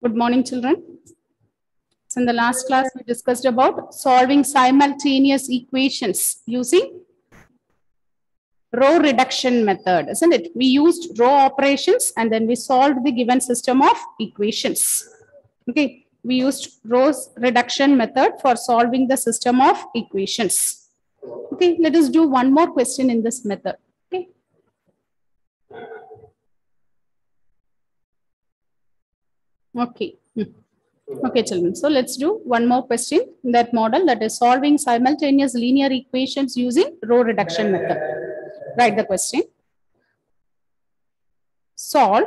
Good morning, children. So in the last class, we discussed about solving simultaneous equations using row reduction method, isn't it? We used row operations and then we solved the given system of equations. Okay, we used rows reduction method for solving the system of equations. Okay, let us do one more question in this method. Okay. Okay. Okay, children. So let's do one more question in that model, that is solving simultaneous linear equations using row reduction method. Write the question. Solve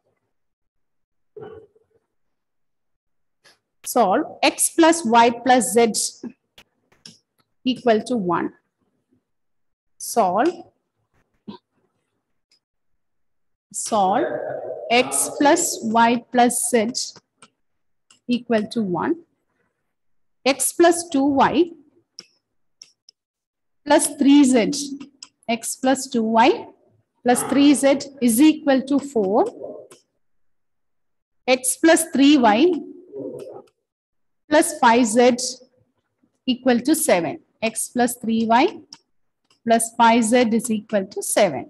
x plus y plus z equal to 1. Solve x plus y plus z equal to 1. X plus 2y plus 3z. X plus 2y plus 3z is equal to 4. X plus 3y plus 5z equal to 7. X plus 3y plus 5z is equal to 7.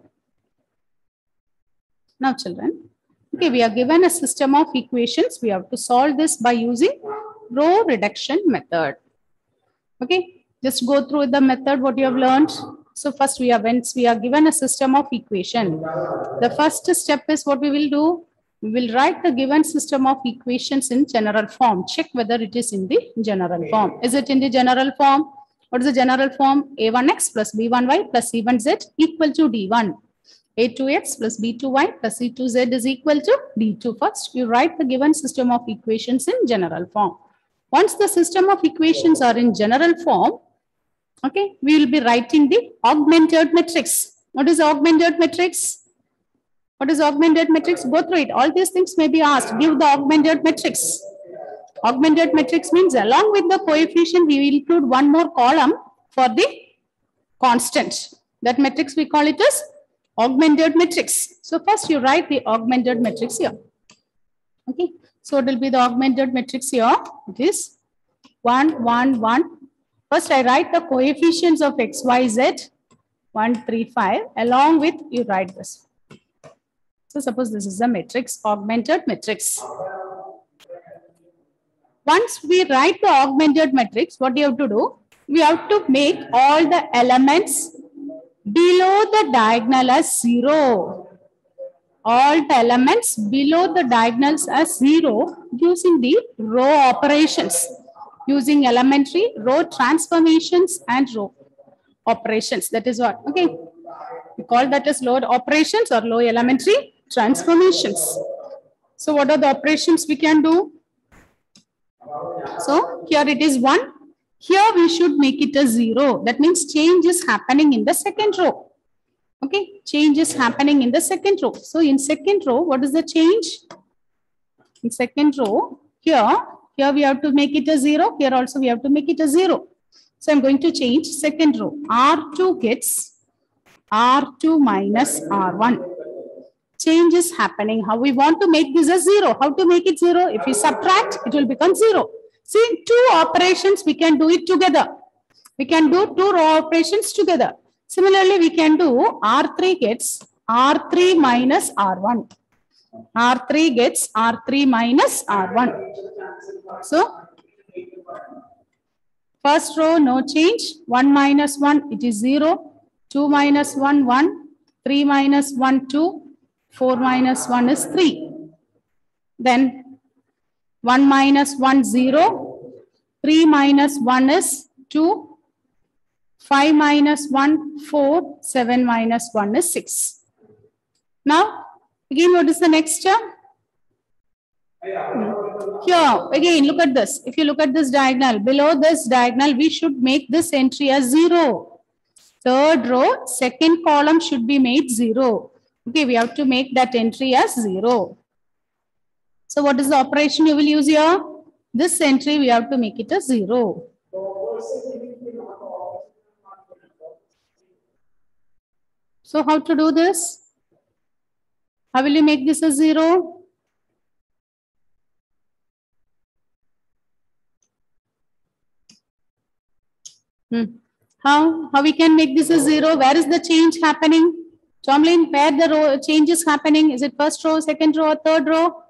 Now, children, okay, we are given a system of equations. We have to solve this by using row reduction method. Okay, just go through the method what you have learned. So first once we are given a system of equation, the first step is what we will do. We will write the given system of equations in general form. Check whether it is in the general form. Is it in the general form? What is the general form? A1x plus B1y plus C1z equal to D1. A2x plus B2y plus C2z is equal to D2. First, you write the given system of equations in general form. Once the system of equations are in general form, okay, we will be writing the augmented matrix. What is augmented matrix? What is augmented matrix? Go through it. All these things may be asked. Give the augmented matrix. Augmented matrix means along with the coefficient, we will include one more column for the constant. That matrix we call it as augmented matrix. So first you write the augmented matrix here. Okay. So it will be the augmented matrix here. It is 1, 1, 1. First I write the coefficients of x, y, z, 1, 3, 5. Along with you write this. So suppose this is a matrix, augmented matrix. Once we write the augmented matrix, what you have to do? We have to make all the elements below the diagonal as 0. All the elements below the diagonals as 0 using the row operations, using elementary row transformations and row operations. That is what, okay. We call that as low operations or low elementary transformations. So what are the operations we can do? So here it is 1. Here we should make it a 0. That means change is happening in the second row. Okay, change is happening in the second row. So in second row, what is the change? In second row, here we have to make it a 0. Here also we have to make it a 0. So I'm going to change second row. R2 gets R2 minus R1. Change is happening. How we want to make this a 0? How to make it 0? If we subtract, it will become 0. See, two operations, we can do it together. We can do two row operations together. Similarly, we can do R3 gets R3 minus R1. R3 gets R3 minus R1. So, first row, no change. 1 minus 1, it is 0. 2 minus 1, 1. 3 minus 1, 2. 4 minus 1 is 3. Then 1 minus 1, 0. 3 minus 1 is 2. 5 minus 1, 4. 7 minus 1 is 6. Now, again, what is the next term? Here, again, look at this. If you look at this diagonal, below this diagonal, we should make this entry as 0. Third row, second column should be made 0. Okay, we have to make that entry as 0. So what is the operation you will use here? This entry, we have to make it as 0. So how to do this? How will you make this a 0? How we can make this a 0? Where is the change happening? Tomlin, where the row change is happening? Is it first row, second row, or third row?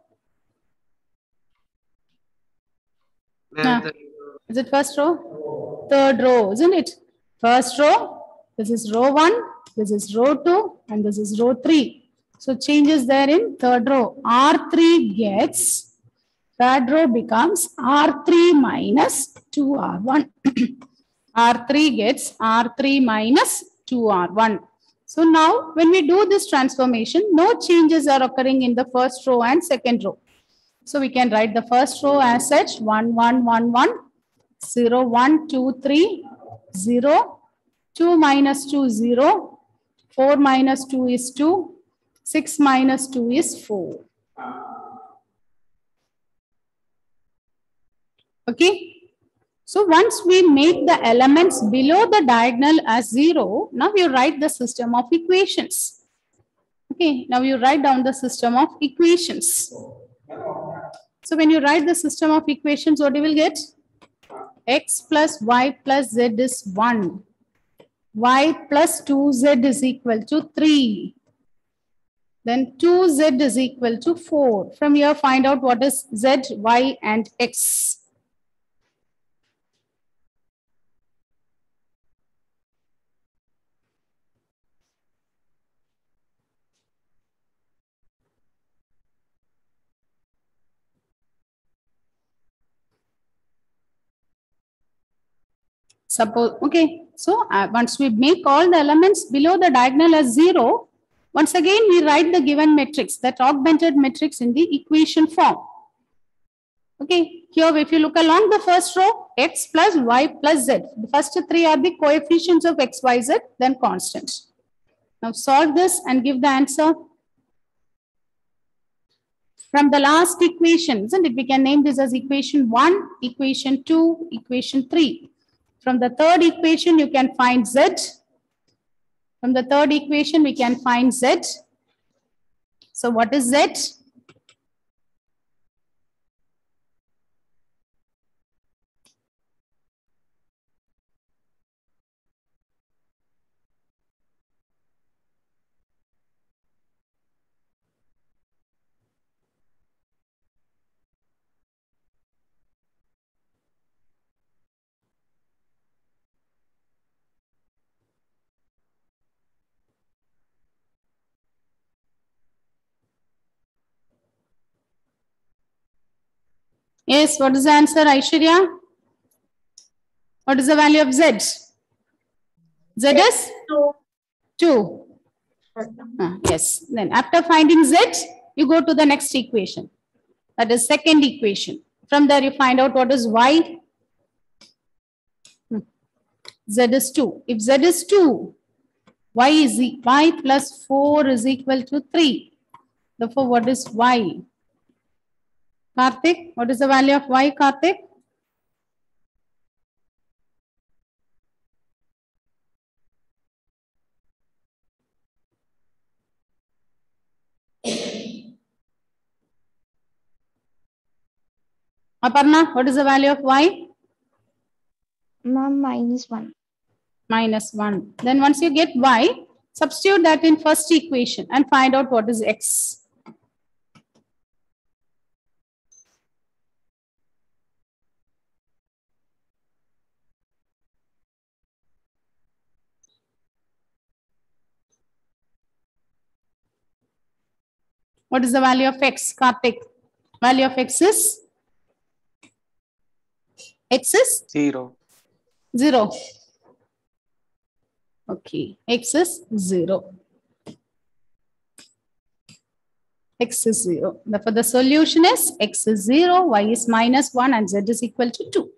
Is it first row? Third row, isn't it? First row, this is row 1, this is row 2, and this is row 3. So changes there in third row. R3 gets, third row becomes R3 minus 2R1. R3 gets R3 minus 2R1. So now when we do this transformation, no changes are occurring in the first row and second row. So we can write the first row as such 1, 1, 1, 1, 0, 1, 2, 3, 0, 2 minus 2, 0, 4 minus 2 is 2, 6 minus 2 is 4. Okay. So once we make the elements below the diagonal as 0, now you write the system of equations. Okay, now you write down the system of equations. So when you write the system of equations, what you will get? X plus y plus z is 1. Y plus 2z is equal to 3. Then 2z is equal to 4. From here, find out what is z, y, and x. Suppose, okay, so once we make all the elements below the diagonal as 0, once again we write the given matrix, that augmented matrix in the equation form. Okay, here if you look along the first row, x plus y plus z. The first three are the coefficients of x, y, z, then constant. Now solve this and give the answer. From the last equation, isn't it? We can name this as equation 1, equation 2, equation 3. From the third equation, you can find z. From the third equation, we can find z. So what is z? Yes, what is the answer, Aishwarya? What is the value of z? Z is 2. Yes. Then after finding z, you go to the next equation. That is second equation. From there you find out what is y. Z is 2. If z is 2, y plus 4 is equal to 3. Therefore, what is y? Karthik, what is the value of y, Karthik? Aparna, what is the value of y? Ma'am, -1. -1. Then once you get y, substitute that in first equation and find out what is x. What is the value of x, Karthik? Value of x is 0. 0. Okay, x is 0. X is 0. Therefore, the solution is x is 0, y is -1, and z is equal to 2.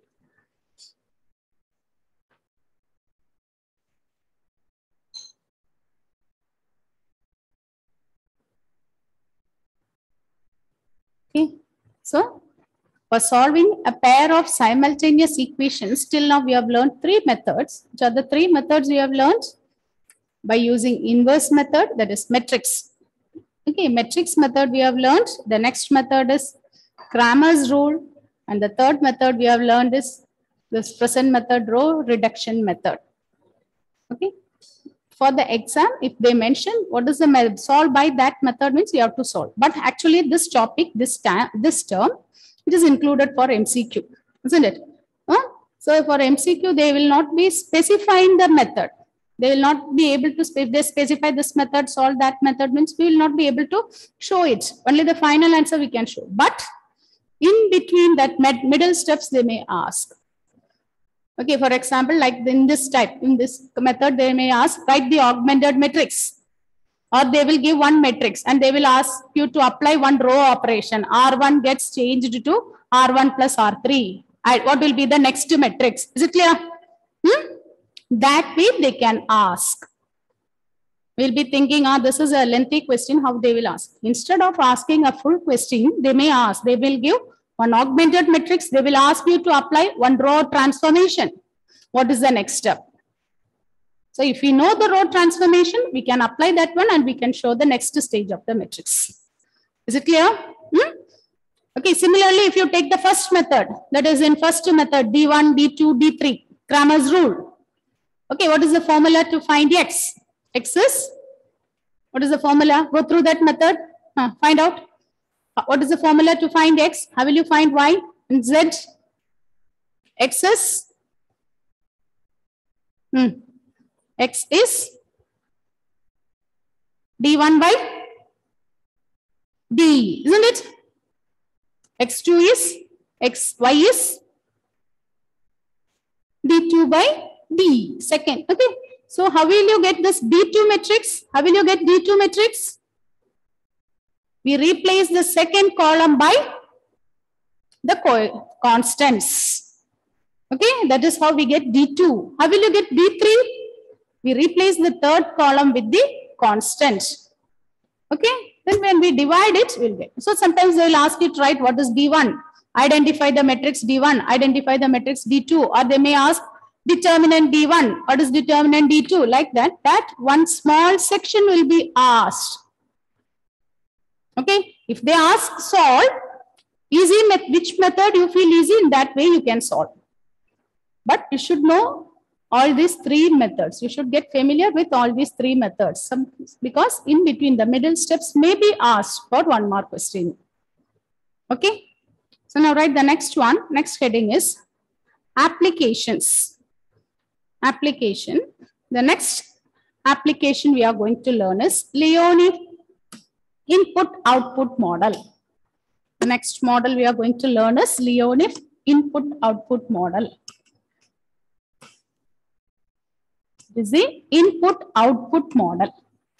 Okay, so for solving a pair of simultaneous equations, till now we have learned 3 methods. Which are the 3 methods we have learned? By using inverse method, that is matrix. Okay, matrix method we have learned. The next method is Cramer's rule. And the third method we have learned is This present method, row reduction method. Okay. For the exam, if they mention what is the method, solve by that method means you have to solve. But actually this topic, this term, it is included for MCQ, isn't it? So for MCQ, they will not be specifying the method. They will not be able to, if they specify this method, solve that method means we will not be able to show it. Only the final answer we can show. But in between that middle steps, they may ask. Okay, for example, like in this type, in this method, they may ask, write the augmented matrix. Or they will give one matrix and they will ask you to apply one row operation. R1 gets changed to R1 plus R3. What will be the next matrix? Is it clear? That way they can ask. We'll be thinking, this is a lengthy question, how they will ask. Instead of asking a full question, they may ask, they will give one augmented matrix, they will ask you to apply one row transformation. What is the next step? So if we know the row transformation, we can apply that one and we can show the next stage of the matrix. Is it clear? Okay, similarly, if you take the first method, that is in first method, D1, D2, D3, Cramer's rule. Okay, what is the formula to find X? X is, what is the formula? Go through that method, find out. What is the formula to find X? How will you find Y and Z? X is, X is D1 by D, isn't it? X2 is, Y is D2 by D, second. Okay. So how will you get this D2 matrix? How will you get D2 matrix? We replace the second column by the constants. Okay, that is how we get D2. How will you get D3? We replace the third column with the constant. Okay, then when we divide it, we'll get. So sometimes they will ask you to write what is D1. Identify the matrix D1, identify the matrix D2, or they may ask determinant D1, what is determinant D2, like that. That one small section will be asked. Okay, if they ask solve, easy which method you feel easy, in that way you can solve. But you should know all these three methods. You should get familiar with all these three methods, because in between the middle steps may be asked for one more question. Okay, so now write the next one. Next heading is applications. Application. The next application we are going to learn is Leonif input-output model. The next model we are going to learn is Leonif input-output model. This is the input-output model.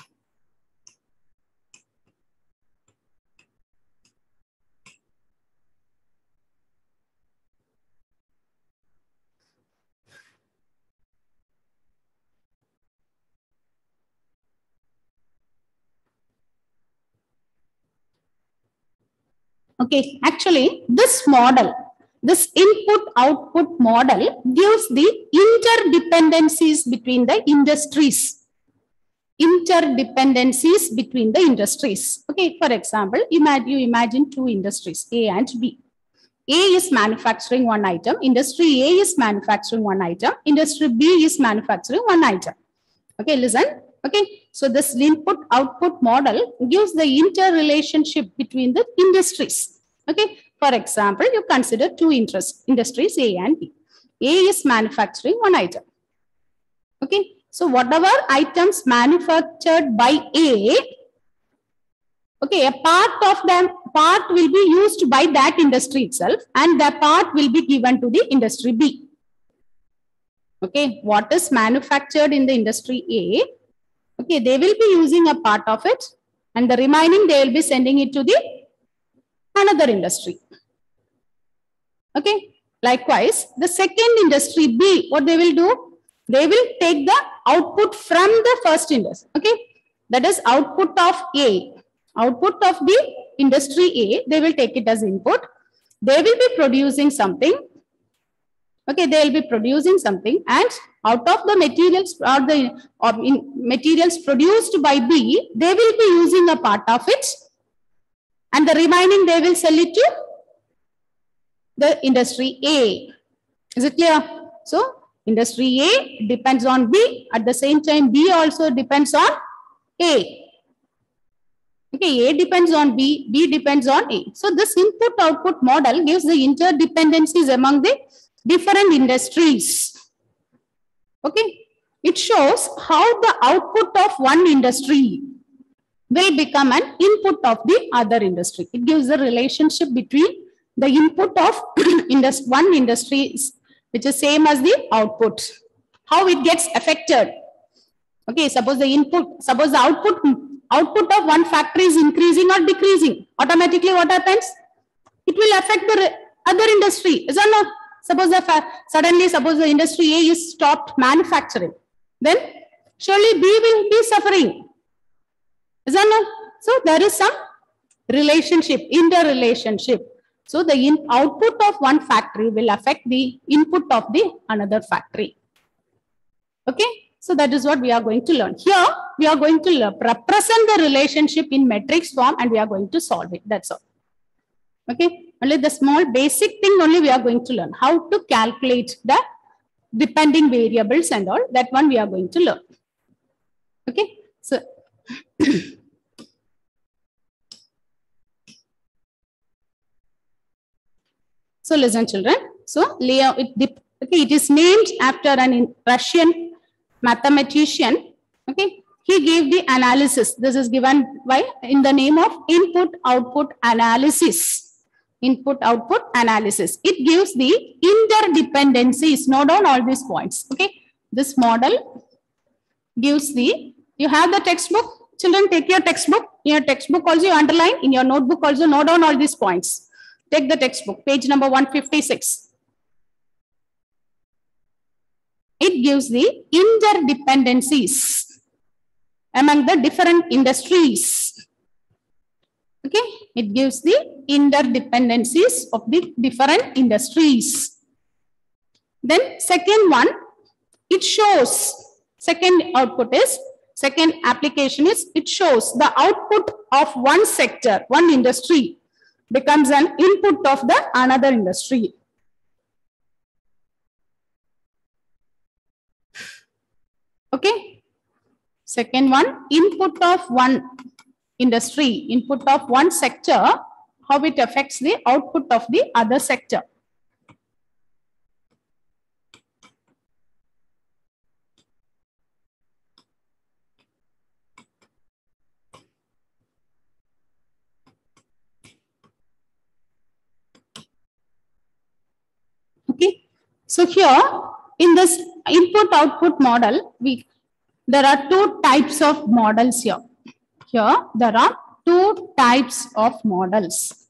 Okay, actually this model, this input-output model gives the interdependencies between the industries. Interdependencies between the industries. Okay, for example, you imagine two industries, A and B. A is manufacturing one item, industry A is manufacturing one item, industry B is manufacturing one item. Okay, listen. Okay, so this input-output model gives the interrelationship between the industries. Okay, for example, you consider two industries A and B. A is manufacturing one item. Okay, so whatever items manufactured by A, okay, a part will be used by that industry itself, and the part will be given to the industry B. Okay, what is manufactured in the industry A, okay, they will be using a part of it, and the remaining they will be sending it to the another industry. Okay, likewise, the second industry B, what they will do? They will take the output from the first industry. Okay, that is output of A. Output of the industry A, they will take it as input. They will be producing something. Okay, they will be producing something, and out of the materials materials produced by B, they will be using a part of it, and the remaining they will sell it to the industry A. Is it clear? So industry A depends on B. At the same time, B also depends on A. Okay, A depends on B, B depends on A. So this input-output model gives the interdependencies among the different industries. Okay, it shows how the output of one industry will become an input of the other industry. It gives the relationship between the input of one industry, which is same as the output. How it gets affected. Okay, suppose the output of one factory is increasing or decreasing. Automatically what happens? It will affect the other industry. Is that not? Suppose the industry A is stopped manufacturing. Then surely B will be suffering. Is that not? So there is some relationship, interrelationship. So the output of one factory will affect the input of the another factory. Okay. So that is what we are going to learn. Here we are going to represent the relationship in matrix form and we are going to solve it. That's all. Okay. Only the small basic thing only we are going to learn. How to calculate the depending variables and all. That one we are going to learn. Okay. So so listen, children. So Leo, it is named after an Russian mathematician. Okay, he gave the analysis. This is given by in the name of input-output analysis. Input-output analysis. It gives the interdependencies. Note down all these points. Okay, this model gives the. You have the textbook. Children, take your textbook. In your textbook also you underline. In your notebook also note down all these points. Take the textbook, page number 156. It gives the interdependencies among the different industries. Okay, it gives the interdependencies of the different industries. Then second one, it shows, second application is, it shows the output of one sector, one industry becomes an input of the another industry. Okay. Second one, input of one industry, input of one sector, how it affects the output of the other sector. Okay. So here in this input-output model, there are two types of models here. Here there are two types of models.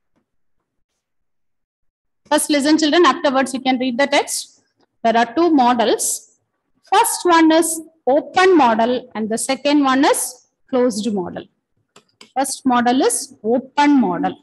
First listen, children, afterwards you can read the text. There are two models. First one is open model and the second one is closed model. First model is open model.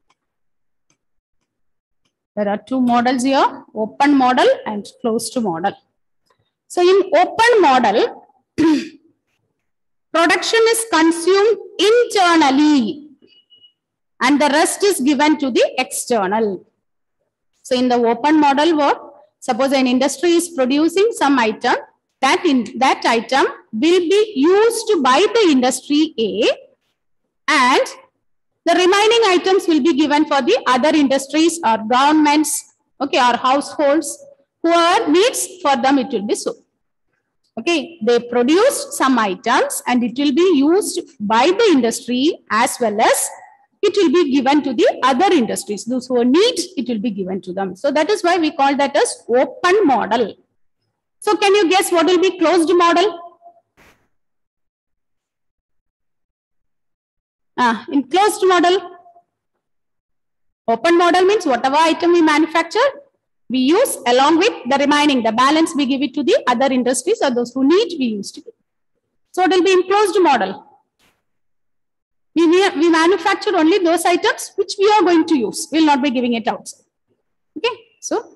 There are two models here, open model and closed model. So in open model, production is consumed internally and the rest is given to the external. So in the open model, suppose an industry is producing some item, that item will be used by the industry A and the remaining items will be given for the other industries or governments, okay, or households, whoever needs, for them it will be so. Okay, they produce some items and it will be used by the industry as well as it will be given to the other industries. Those who need, it will be given to them. So that is why we call that as open model. So can you guess what will be closed model? In closed model, open model means whatever item we manufacture, we use along with the remaining, the balance we give it to the other industries or those who need, we use to give. So it will be in closed model. We manufacture only those items which we are going to use. We will not be giving it outside. Okay. So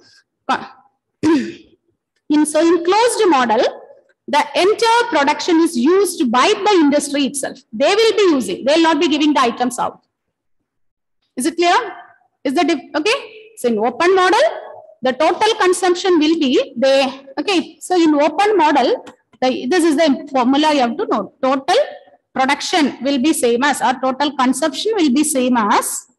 in closed model, the entire production is used by the industry itself. They will be using. They will not be giving the items out. Is it clear? Is that okay? So in open model, the total consumption will be okay. So in open model, this is the formula you have to know. Total production will be same as, or total consumption will be same as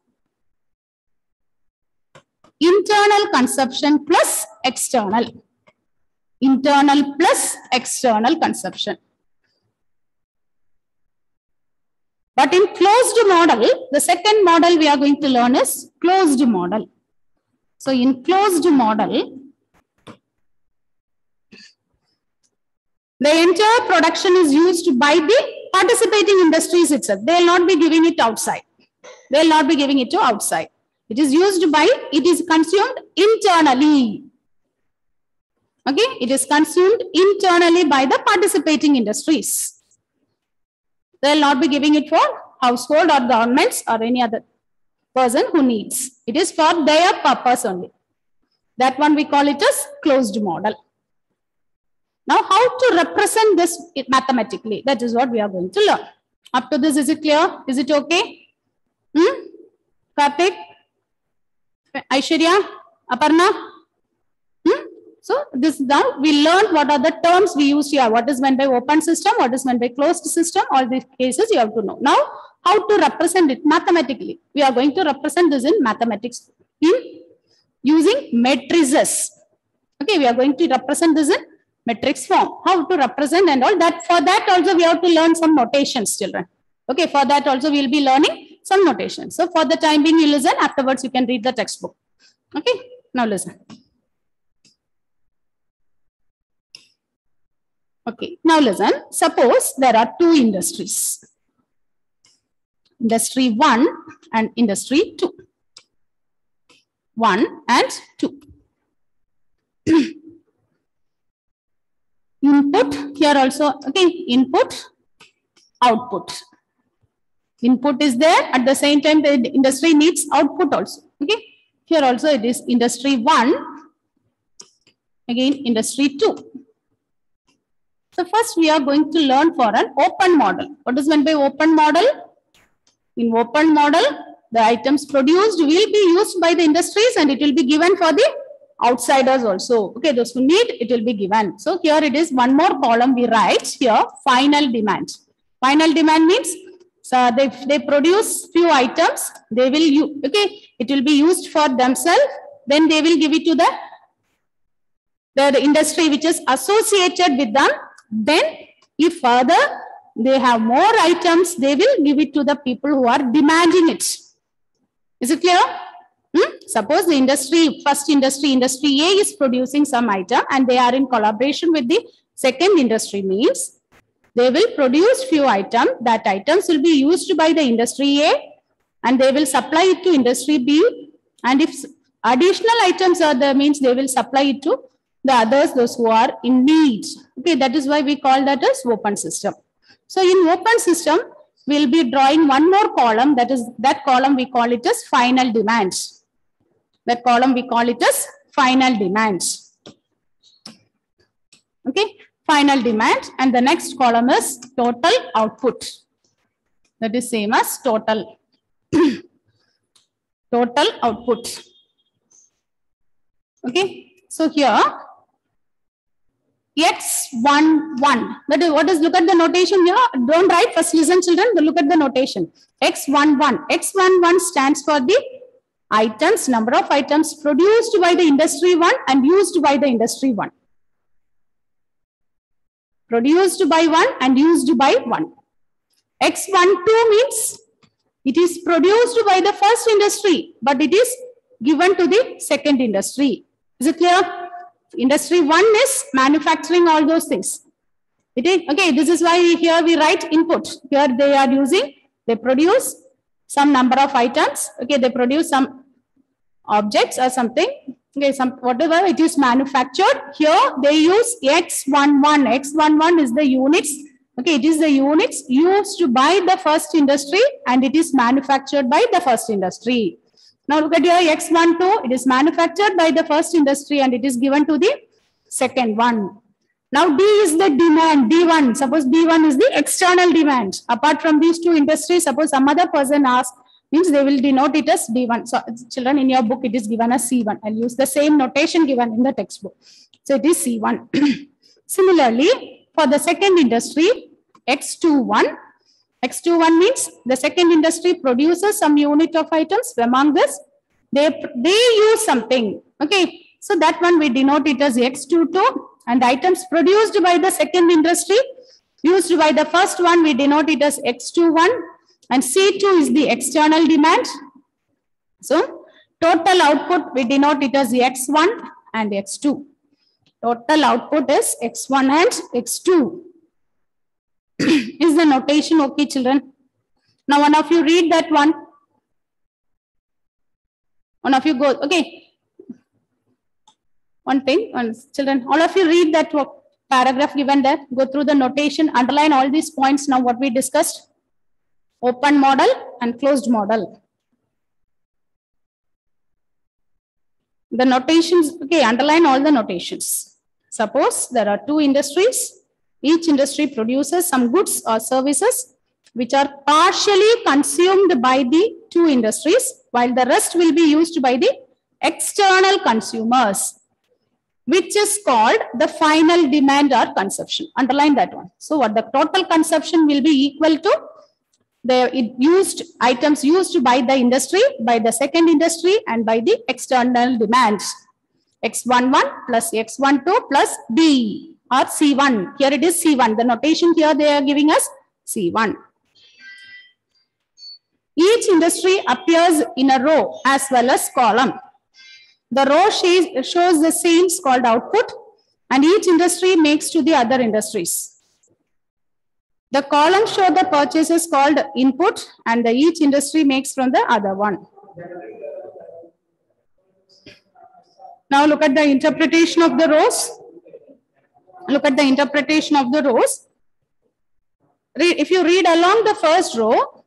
internal consumption plus external. Internal plus external consumption. But in closed model, the second model we are going to learn is closed model. So in closed model, the entire production is used by the participating industries itself. They will not be giving it outside. They will not be giving it to outside. It is used by, it is consumed internally. Okay, it is consumed internally by the participating industries. They will not be giving it for household or governments or any other person who needs. It is for their purpose only. That one we call it as closed model. Now, how to represent this mathematically? That is what we are going to learn. Up to this, is it clear? Is it okay? Karthik? Aishwarya? Aparna? So, this now we learned what are the terms we use here. What is meant by open system? What is meant by closed system? All these cases you have to know. Now, how to represent it mathematically? We are going to represent this in mathematics in using matrices. Okay, we are going to represent this in matrix form. How to represent and all that. For that also we have to learn some notations, children. Okay, for that also we will be learning some notations. So for the time being, you listen. Afterwards, you can read the textbook. Okay, now listen. Okay, now listen. Suppose there are two industries. Industry 1 and industry 2. 1 and 2. Input here also, okay, input, output. Input is there, at the same time the industry needs output also. Okay, here also it is industry 1, again industry 2. So first we are going to learn for an open model. What is meant by open model? In open model, the items produced will be used by the industries and it will be given for the outsiders also. Okay, those who need, it will be given. So here it is one more column we write here, final demand. Final demand means so they produce few items, they will use, okay, it will be used for themselves, then they will give it to the industry which is associated with them. Then if further they have more items, they will give it to the people who are demanding it. Is it clear? Suppose the industry, first industry, industry A is producing some item and they are in collaboration with the second industry, means they will produce few items. That items will be used by the industry A and they will supply it to industry B. And if additional items are there, means they will supply it to the others, those who are in need. Okay, that is why we call that as open system. So in open system, we will be drawing one more column. That column we call it as final demands. That column we call it as final demands. Okay, final demand, and the next column is total output. That is same as total. Total output. Okay, so here X11. That is what is, look at the notation here. Don't write, first listen children, look at the notation. X11. X11 stands for the items, number of items produced by the industry 1 and used by the industry 1. Produced by 1 and used by 1. X12 means it is produced by the first industry, but it is given to the second industry. Is it clear? Industry 1 is manufacturing all those things. It is, okay, this is why here we write input. Here they are using, they produce some number of items. Okay, they produce some objects or something. Okay, some whatever it is manufactured. Here they use X11. X11 is the units. Okay, it is the units used by the first industry and it is manufactured by the first industry. Now look at here X12, it is manufactured by the first industry and it is given to the second one. Now D is the demand, D1. Suppose D1 is the external demand. Apart from these two industries, suppose some other person asks, means they will denote it as D1. So children, in your book, it is given as C1. I'll use the same notation given in the textbook. So it is C1. Similarly, for the second industry, X21. X21 means the second industry produces some unit of items. Among this, they use something. Okay. So that one we denote it as X22, and the items produced by the second industry used by the first one, we denote it as X21, and C2 is the external demand. So total output, we denote it as X1 and X2. Total output is X1 and X2. Is the notation okay, children? Now one of you read that one. One of you go, okay. One thing, children, all of you read that paragraph given there. Go through the notation, underline all these points now what we discussed. Open model and closed model. The notations, okay, underline all the notations. Suppose there are two industries. Each industry produces some goods or services which are partially consumed by the two industries, while the rest will be used by the external consumers, which is called the final demand or consumption. Underline that one. So what the total consumption will be equal to the items used by the industry, by the second industry, and by the external demand. X11 plus X12 plus D or C1. Here it is C1. The notation here they are giving us C1. Each industry appears in a row as well as column. The row shows the sales called output, and each industry makes to the other industries. The column show the purchases called input, and each industry makes from the other one. Now look at the interpretation of the rows. Look at the interpretation of the rows. If you read along the first row,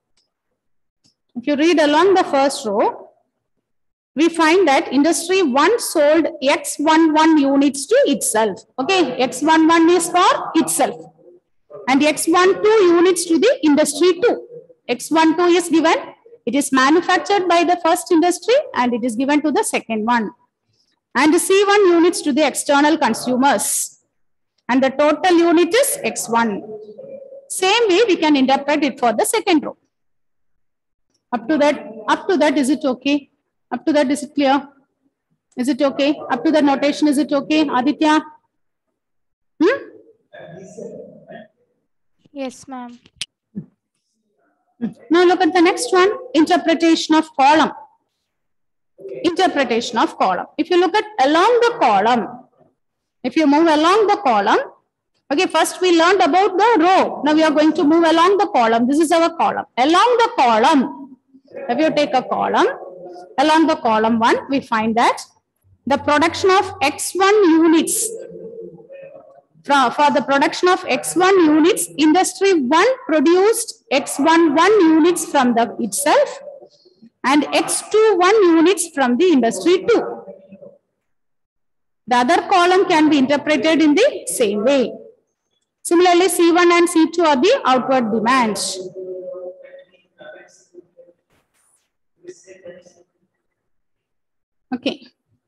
we find that industry 1 sold X11 units to itself. Okay, X11 is for itself. And X12 units to the industry 2. X12 is given. It is manufactured by the first industry and it is given to the second one. And C1 units to the external consumers. And the total unit is X1. Same way we can interpret it for the second row. Up to that, is it okay? Up to that, is it clear? Is it okay? Up to the notation, is it okay? Aditya? Yes, ma'am. Now look at the next one, interpretation of column. Interpretation of column. If you look at along the column, if you move along the column, okay, first we learned about the row. Now we are going to move along the column. This is our column. Along the column, if you take a column, along the column 1, we find that the production of X1 units, for the production of X1 units, industry 1 produced X11 units from itself and X21 units from the industry 2. The other column can be interpreted in the same way. Similarly, C1 and C2 are the outward demands. Okay.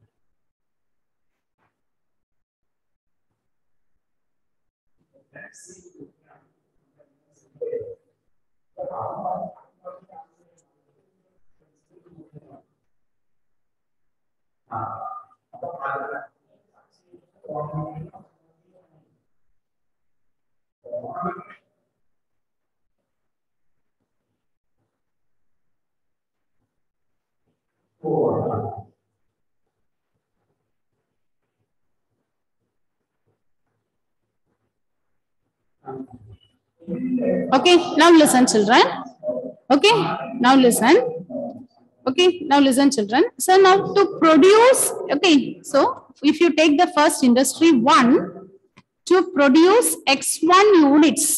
Okay, now listen, children. Okay, now listen. Okay, now listen, children. So now to produce, okay, so if you take the first industry 1, to produce X1 units,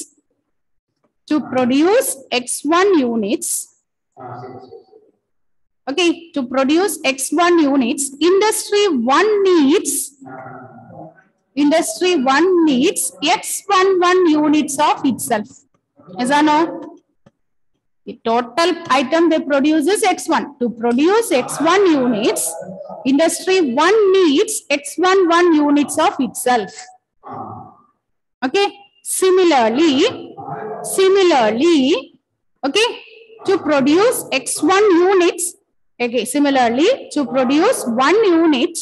okay, to produce X1 units, industry 1 needs X11 units of itself. Yes or no? The total item they produce is X1. To produce X1 units, industry 1 needs X11 units of itself. Okay. Similarly, okay, to produce X1 units, okay, similarly, to produce 1 unit,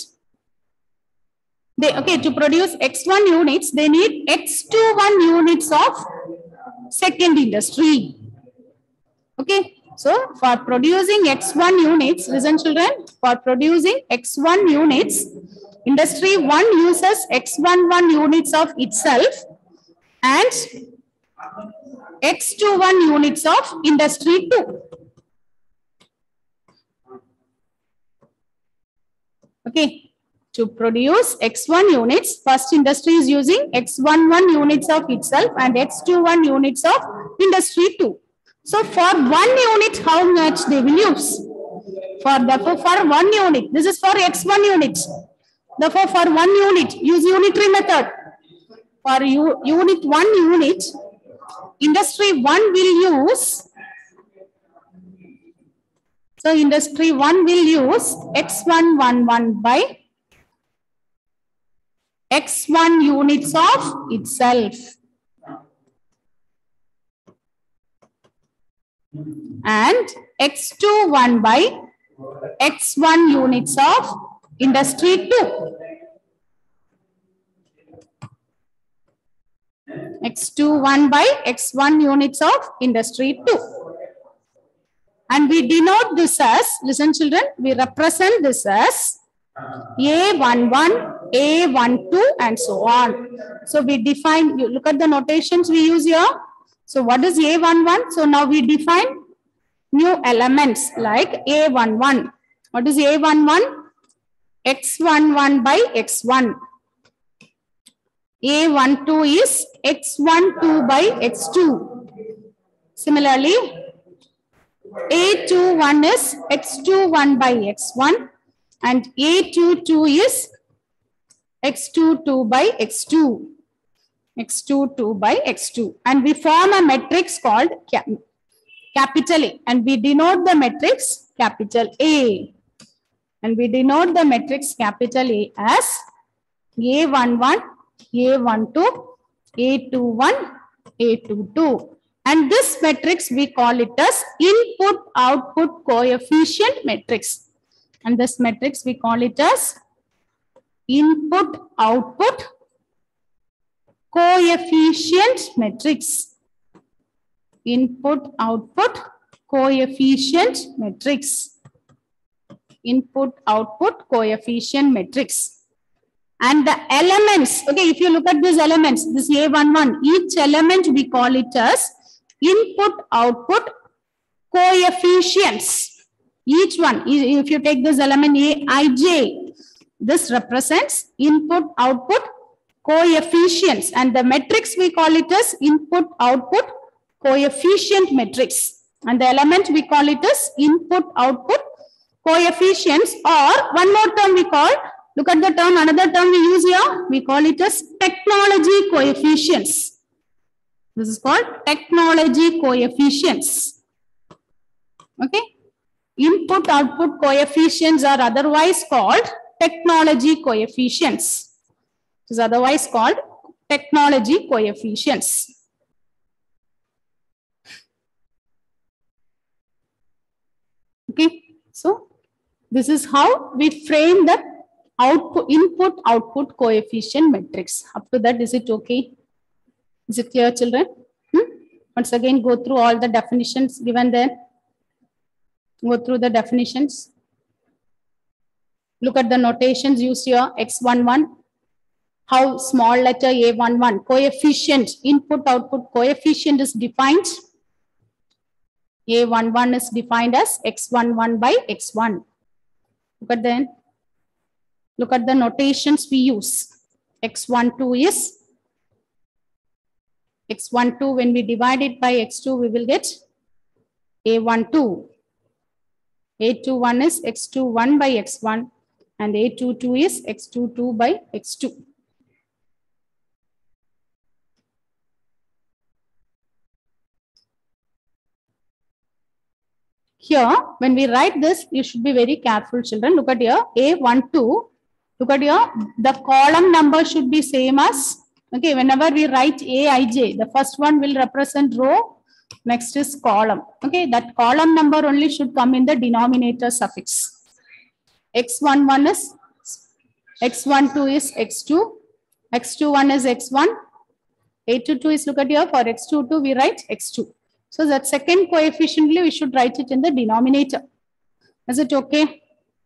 to produce X1 units, they need X21 units of second industry. Okay, so for producing X1 units, listen children, for producing X1 units, industry 1 uses X11 units of itself and X21 units of industry 2. Okay, to produce X1 units, first industry is using X11 units of itself and X21 units of industry 2. So for 1 unit, how much they will use? Therefore, for 1 unit, this is for X1 unit. Therefore, for 1 unit, use unitary method. For unit 1 unit, industry 1 will use, so industry 1 will use X111 by X1 units of itself. And X21 by X1 units of industry 2. X21 by X1 units of industry 2. And we denote this as, listen children, we represent this as A11, A12 and so on. So we define, you look at the notations we use here. So what is A11? So now we define new elements like A11. What is A11? X11 by X1. A12 is X12 by X2. Similarly, A21 is X21 by X1 and A22 is X22 by X2. X22 by X2. And we form a matrix called capital A, and we denote the matrix capital A. And we denote the matrix capital A as A11, A12, A21, A22. And this matrix we call it as input-output coefficient matrix. And this matrix we call it as input-output coefficient matrix. Input-output coefficient matrix. Input-output coefficient matrix. And the elements, okay, if you look at these elements, this A11, each element we call it as input-output coefficients. Each one, if you take this element Aij, this represents input-output coefficients, and the matrix we call it as input-output coefficient matrix. And the element we call it as input-output coefficients, or one more term we call, look at the term, another term we use here, we call it as technology coefficients. This is called technology coefficients. Okay. Input-output coefficients are otherwise called technology coefficients. It is otherwise called technology coefficients. Okay. So this is how we frame the input-output coefficient matrix. Up to that, is it okay? Is it clear, children? Once again, go through all the definitions given there. Go through the definitions. Look at the notations used here. X11. How small letter A11. Coefficient, input-output coefficient is defined. A11 is defined as X11 by X1. Look at the notations we use. X12 is X12, when we divide it by X2, we will get A12. A21 is X21 by X1 and A22 is X22 by X2. here, when we write this, you should be very careful, children. Look at here, A12. Look at here, the column number should be same as, okay, whenever we write Aij, the first one will represent row, next is column. Okay, that column number only should come in the denominator suffix. X11 is, X12 is X2, X21 is X1, A22 is, look at here, for X22 we write X2. So that second coefficient, we should write it in the denominator. Is it okay?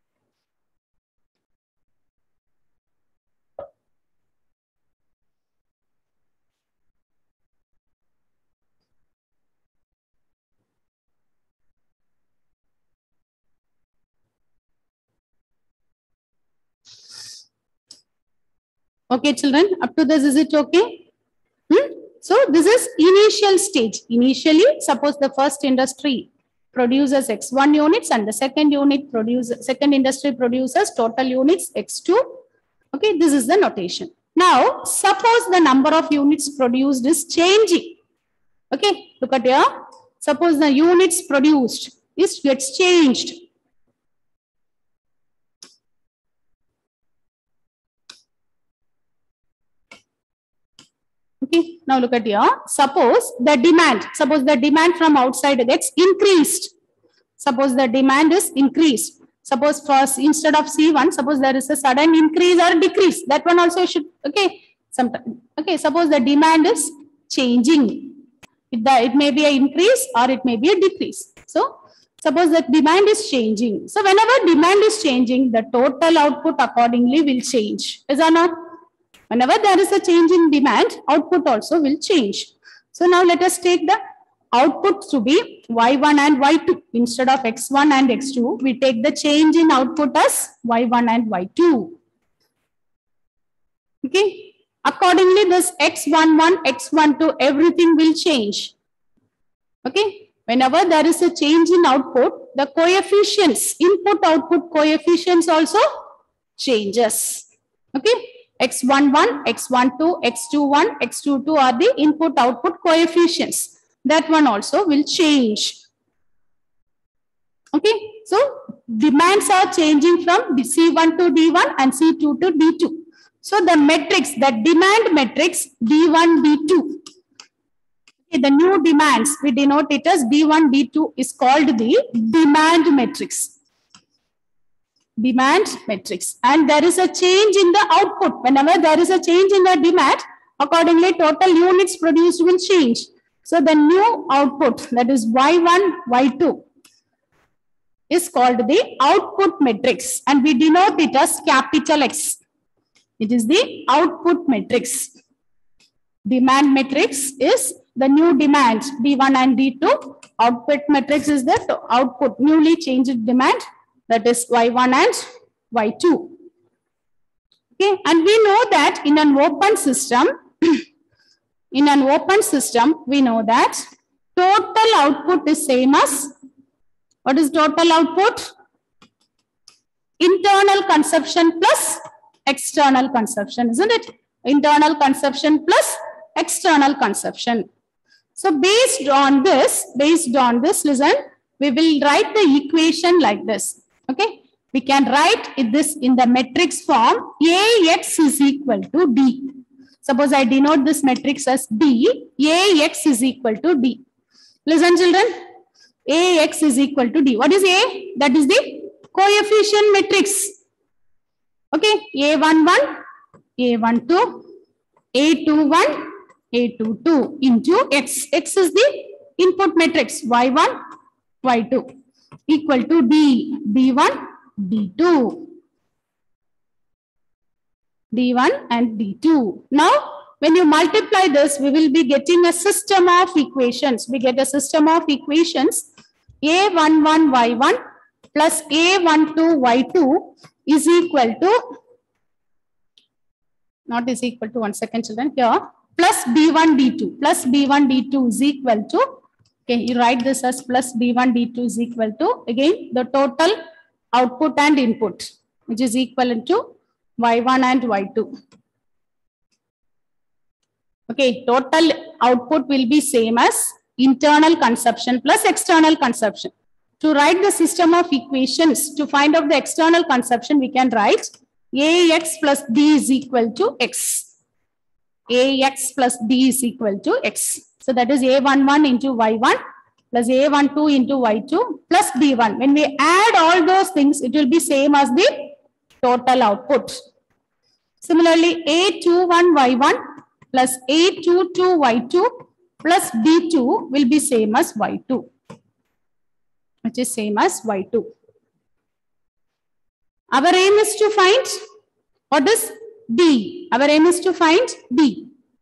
Okay, children, up to this, is it okay? So this is initial stage. Initially, suppose the first industry produces X1 units and the second industry produces total units X2. Okay, this is the notation. Now, suppose the number of units produced is changing. Okay, look at here. Suppose the units produced gets changed. Okay, now look at here. Suppose the demand from outside gets increased. Suppose the demand is increased. Suppose first, instead of C1, suppose there is a sudden increase or decrease. That one also should, okay. Okay, suppose the demand is changing. It may be an increase or it may be a decrease. So, suppose that demand is changing. So, whenever demand is changing, the total output accordingly will change. Is or not? Whenever there is a change in demand, output also will change. So now let us take the output to be Y1 and Y2. Instead of X1 and X2, we take the change in output as Y1 and Y2. Okay. Accordingly, this X11, X12, everything will change. Okay. Whenever there is a change in output, the coefficients, input-output coefficients also changes. Okay. X11, X12, X21, X22 are the input-output coefficients. That one also will change. Okay, so demands are changing from C1 to D1 and C2 to D2. So the metrics, the demand metrics D1, D2. Okay, the new demands, we denote it as D1, D2 is called the demand matrix. Demand matrix, and there is a change in the output. Whenever there is a change in the demand, accordingly total units produced will change. So the new output, that is Y1, Y2, is called the output matrix, and we denote it as capital X. It is the output matrix. Demand matrix is the new demand D1 and D2. Output matrix is the output, newly changed demand, that is Y1 and Y2. Okay, and we know that in an open system, we know that total output is same as, what is total output? Internal consumption plus external consumption, isn't it? Internal consumption plus external consumption. So based on this, listen, we will write the equation like this. Okay, we can write this in the matrix form. AX is equal to D. Suppose I denote this matrix as D. AX is equal to D. Listen, children. AX is equal to D. What is A? That is the coefficient matrix. Okay, A11, A12, A21, A22 into X. X is the input matrix. Y1, Y2 equal to D, D1, D2. D1 and D2. Now, when you multiply this, we will be getting a system of equations. We get a system of equations. A11, Y1 plus A12, Y2 is equal to, not is equal to, one second children, here, plus B1, D2. Plus B1, D2 is equal to, okay, you write this as plus B1, D2 is equal to, again, the total output and input, which is equivalent to Y1 and Y2. Okay, total output will be same as internal consumption plus external consumption. To write the system of equations, to find out the external consumption, we can write AX plus D is equal to X. AX plus D is equal to X. So that is A11 into Y1 plus A12 into Y2 plus D1. When we add all those things, it will be same as the total output. Similarly, A21Y1 plus A22Y2 plus D2 will be same as Y2, which is same as Y2. Our aim is to find what is D. Our aim is to find D.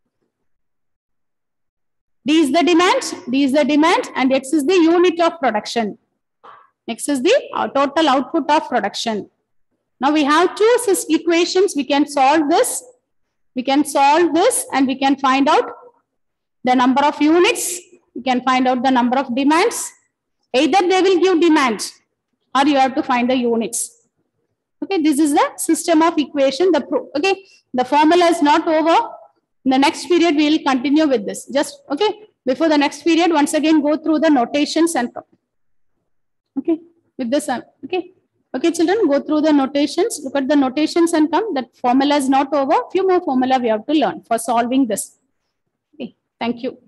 D is the demand, D is the demand, and X is the unit of production. X is the total output of production. Now we have two equations. We can solve this. We can solve this and we can find out the number of units. We can find out the number of demands. Either they will give demand or you have to find the units. Okay, this is the system of equation. The formula is not over. In the next period, we will continue with this. Just, okay, before the next period, once again, go through the notations and, okay, with this, okay. Okay, children, go through the notations, look at the notations and come. That formula is not over. Few more formula we have to learn for solving this. Okay, thank you.